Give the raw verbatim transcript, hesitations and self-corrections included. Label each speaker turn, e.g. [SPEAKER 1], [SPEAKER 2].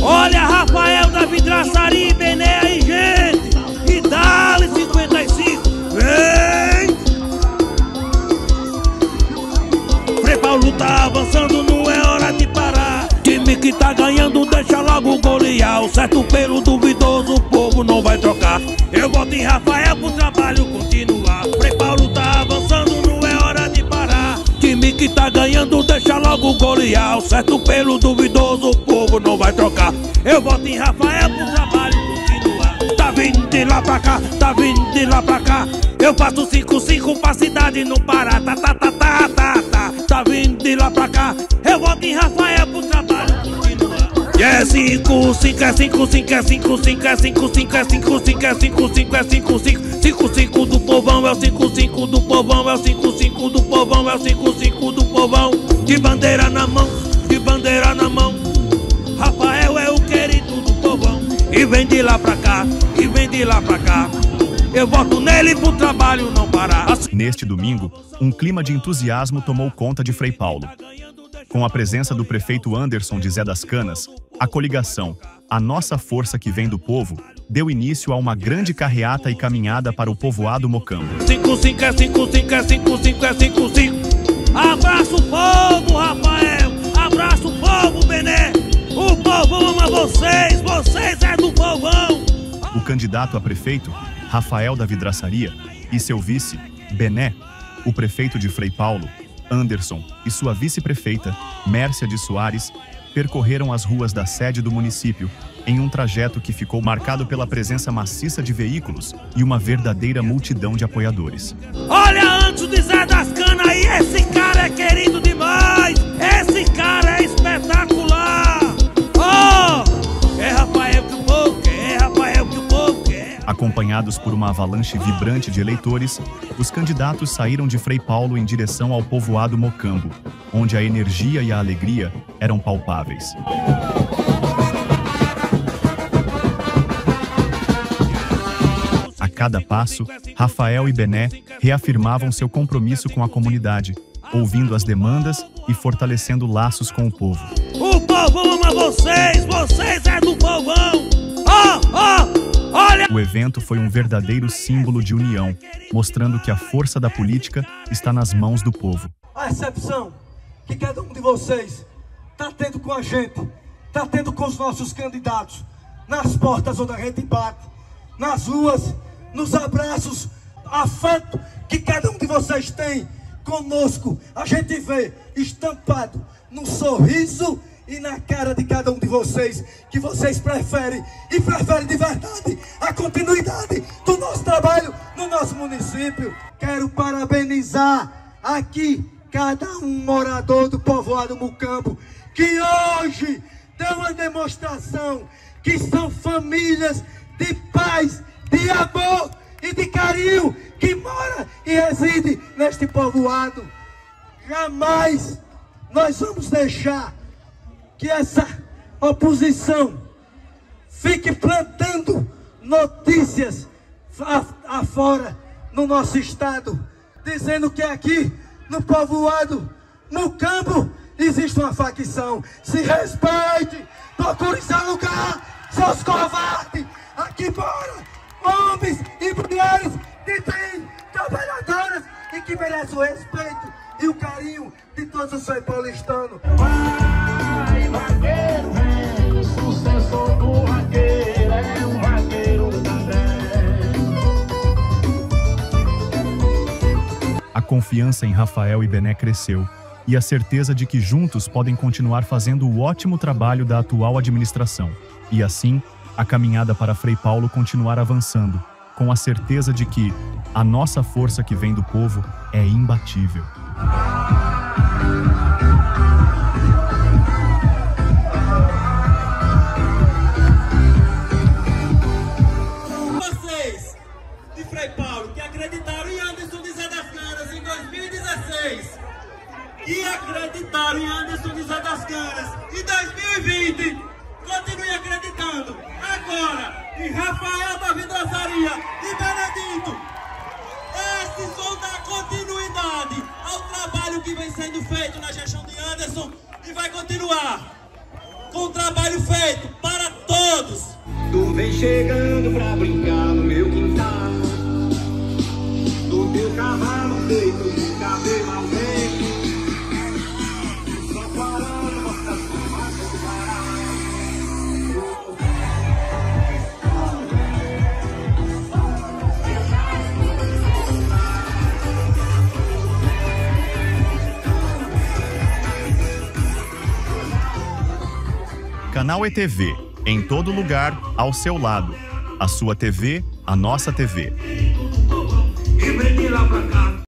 [SPEAKER 1] Olha, Rafael da Vidraçaria e Bené aí, gente. E dá-lhe cinquenta e cinco. Vem! Frei Paulo tá avançando, não é hora de parar. Time que tá ganhando, deixa logo golear. O certo pelo duvidoso, o povo não vai trocar. Eu voto em Rafael pro trabalho continuar. Frei Paulo tá avançando, não é hora de parar. Time que tá ganhando, deixa logo golear. O certo pelo duvidoso, o povo não vai trocar. Eu voto em Rafael pro trabalho continuar. Tá vindo de lá pra cá, tá vindo de lá pra cá. Eu faço cinco cinco pra cidade não parar. Tá, tá, tá, tá, tá, tá. Tá vindo de lá pra cá. Eu voto em Rafael pro trabalho continuar. E é cinco cinco, é cinco cinco, é cinco cinco, é cinco cinco, é cinco cinco, é cinco cinco, é cinco cinco. cinco cinco do povão, é o cinco cinco do povão, é o cinco cinco do povão, é o cinco cinco do povão. De bandeira na mão, de bandeira na mão. Rafael é o querido do povão. E vem de lá pra cá, e vem de lá pra cá. Eu voto nele pro trabalho não parar. Assim...
[SPEAKER 2] Neste domingo, um clima de entusiasmo tomou conta de Frei Paulo. Com a presença do prefeito Anderson de Zé das Canas, a coligação A Nossa Força que Vem do Povo deu início a uma grande carreata e caminhada para o povoado Mocambo.
[SPEAKER 1] cinco cinco é cinco cinco, é cinco cinco, é cinco cinco. Abraço o povo, Rafael. Abraço o povo, Bené. O povão ama vocês, vocês é do povão.
[SPEAKER 2] O candidato a prefeito, Rafael da Vidraçaria, e seu vice, Bené, o prefeito de Frei Paulo, Anderson, e sua vice-prefeita, Mércia de Soares, percorreram as ruas da sede do município em um trajeto que ficou marcado pela presença maciça de veículos e uma verdadeira multidão de apoiadores.
[SPEAKER 1] Olha, antes de Zé das Canas aí, esse cara é querido demais! Esse cara é espetacular! Oh! É Rafael que o povo quer, é Rafael que o povo quer.
[SPEAKER 2] Acompanhados por uma avalanche vibrante de eleitores, os candidatos saíram de Frei Paulo em direção ao povoado Mocambo, onde a energia e a alegria eram palpáveis. A cada passo, Rafael e Bené reafirmavam seu compromisso com a comunidade, ouvindo as demandas e fortalecendo laços com o povo.
[SPEAKER 1] O povão ama vocês, vocês é do povão! Oh, oh, olha!
[SPEAKER 2] O evento foi um verdadeiro símbolo de união, mostrando que a força da política está nas mãos do povo.
[SPEAKER 3] A recepção que cada um de vocês está tendo com a gente, está tendo com os nossos candidatos, nas portas onde a gente bate, nas ruas, nos abraços, afeto que cada um de vocês tem conosco, a gente vê estampado no sorriso e na cara de cada um de vocês, que vocês preferem, e preferem de verdade, a continuidade do nosso trabalho no nosso município. Quero parabenizar aqui cada um morador do povoado Mocambo, que hoje deu uma demonstração que são famílias de paz, de amor e de carinho que mora e reside neste povoado. Jamais nós vamos deixar que essa oposição fique plantando notícias afora no nosso estado, dizendo que aqui no povoado Mocambo existe uma facção. Se respeite, procure seu lugar, seus covardes. Aqui fora, homens e mulheres que têm trabalhadoras e que merecem o respeito e o carinho de todos os seus paulistanos.
[SPEAKER 4] Vai, vaqueiro, vem, o sucessor do vaqueiro é um vaqueiro também.
[SPEAKER 2] A confiança em Rafael e Bené cresceu, e a certeza de que juntos podem continuar fazendo o ótimo trabalho da atual administração. E assim, a caminhada para Frei Paulo continuar avançando, com a certeza de que a nossa força que vem do povo é imbatível.
[SPEAKER 3] Vocês de Frei Paulo que acreditaram em Anderson de Zé das Canas em dois mil e dezesseis e acreditaram em Anderson de Zé das Canas em dois mil e vinte, continue acreditando agora em Rafael da Vidraçaria e Benedito. Esses vão dar continuidade ao trabalho que vem sendo feito na gestão de Anderson e vai continuar com o trabalho feito para todos.
[SPEAKER 5] Tu vem chegando pra brincar no meu quintal, do teu cavalo feito de cabelo ao vento, só parando mostra sua marca de parar.
[SPEAKER 2] Canal E T V, em todo lugar, ao seu lado. A sua T V, a nossa T V.
[SPEAKER 1] E vem de lá pra cá.